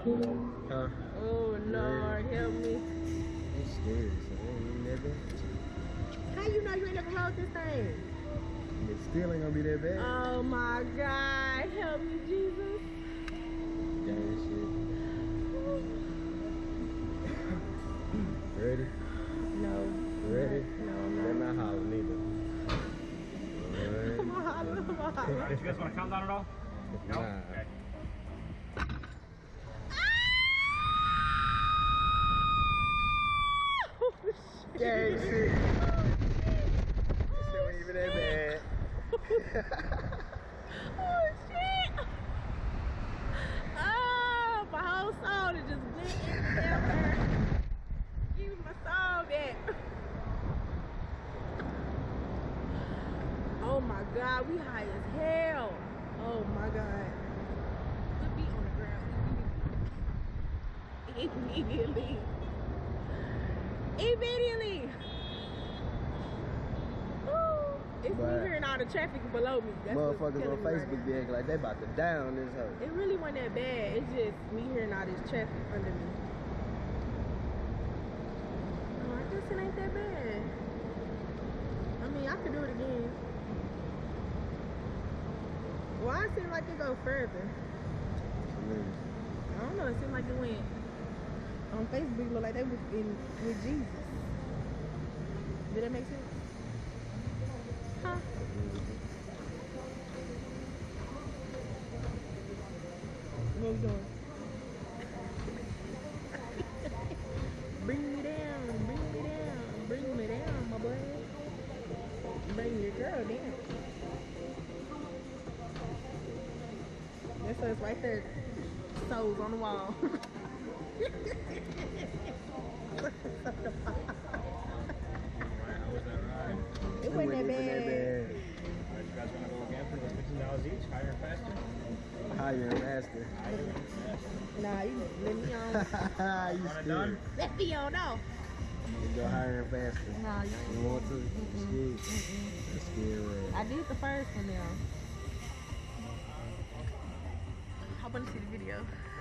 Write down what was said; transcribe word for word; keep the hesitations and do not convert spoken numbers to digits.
Huh? Oh Lord, help me. It's scary, so it ain't even that bad. How you know you ain't never rode this thing? It still ain't gonna be that bad. Oh my God, help me, Jesus. Gang shit. Ready? No. Ready? No, I'm They're not. not hollering either. I'm hollering, I'm Alright, hollering. you guys want to count down at all? No? Nah. Okay. Gang shit. This shit ain't even that bad. Oh shit! Oh, my whole soul is just went in there. Give me my soul back. Oh my God, we high as hell. Oh my God. Put me on the ground immediately. Immediately. Ooh. It's me But hearing all the traffic below me. That's what's motherfuckers killing on me right Facebook now. be acting like they about to down this hoe. It really wasn't that bad. It's just me hearing all this traffic under me. Oh, I guess it ain't that bad. I mean, I could do it again. Why it seem like it go further? I don't know. It seemed like it went on Facebook. Look like they was in with Jesus. Did that make sense? Huh? What we doing? Bring me down, bring me down, bring me down, my boy. Bring your girl down. That's us right there. Souls on the wall. It wasn't that bad. Alright, you guys want to go again for the fifteen dollars each? Higher and faster? Higher and faster. Higher and faster. Nah, you let me on. You Want it scared. done? Let me on now. You go higher and faster. Nah, you You want to? You scared. You scared. I did the first one now. I want to see the video.